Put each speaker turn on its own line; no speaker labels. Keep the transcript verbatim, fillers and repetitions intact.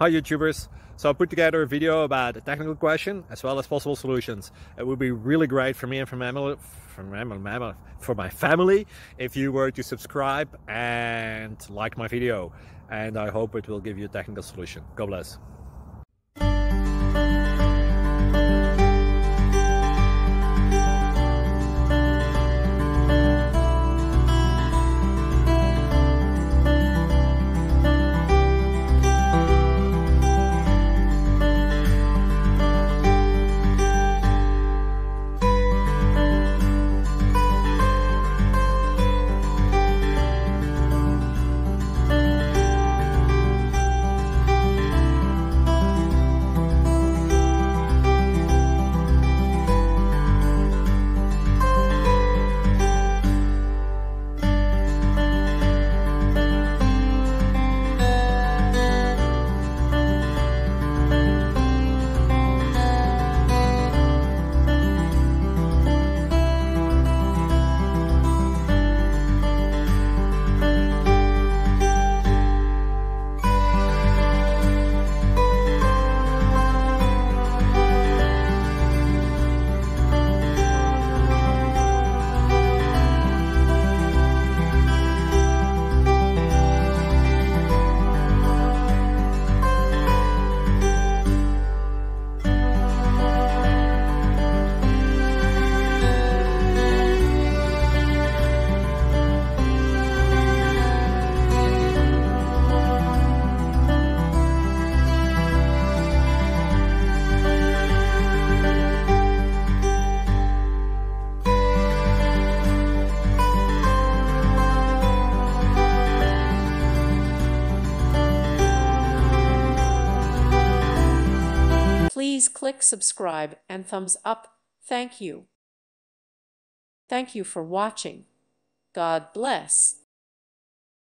Hi YouTubers! So I put together a video about a technical question as well as possible solutions. It would be really great for me and for, mammal, for, mammal, for my family if you were to subscribe and like my video. And I hope it will give you a technical solution. God bless.
Please click subscribe and thumbs up. Thank you. Thank you for watching. God bless.